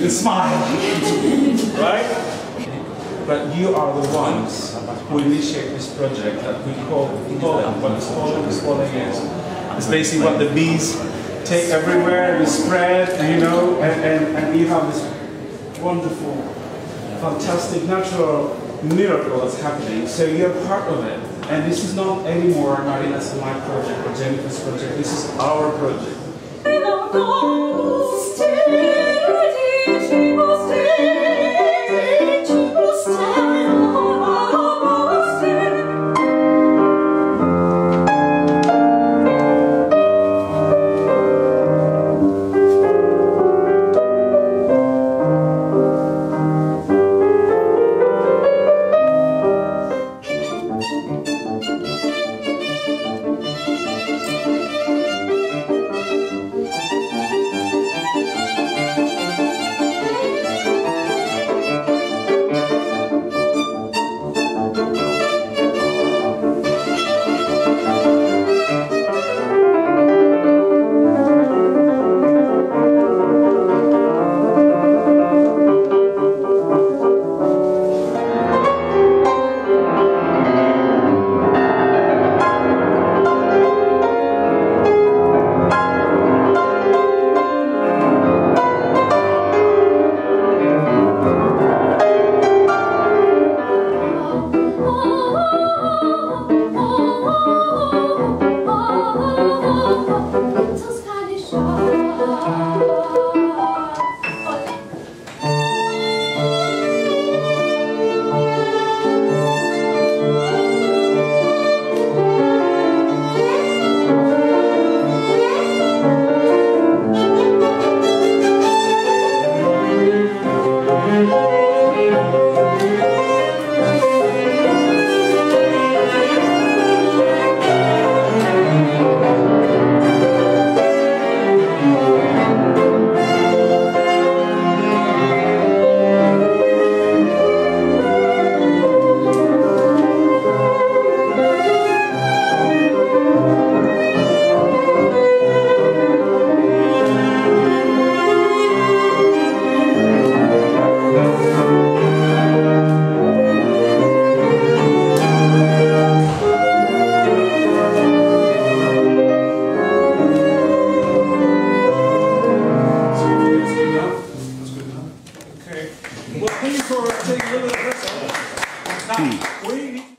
can smile, right? But you are the ones who initiate this project that we call pollen. What is pollen? This pollen is. It's basically what the bees take everywhere and spread, you know, and you have this wonderful, fantastic, natural miracle that's happening. So you're part of it. And this is not anymore Marina's and my project or Jennifer's project. This is our project. Well, thank you for taking a little bit of this. Now, we need